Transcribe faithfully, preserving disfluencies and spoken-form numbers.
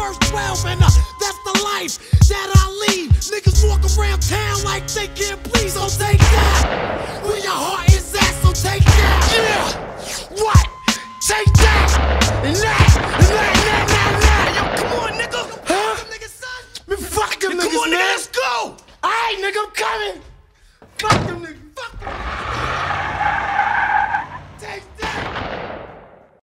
first twelve, and uh, that's the life that I lead. Niggas walk around town like they can't please, so take that. Where your heart is at, so take that. Yeah, what? Take that, and that, and that, and that, and that, and that. Yo, come on, nigga. Huh? Nigga, son. Man, fuck them niggas, man. Come on, nigga, let's go. All right, nigga, I'm coming. Fuck them niggas. Fuck them.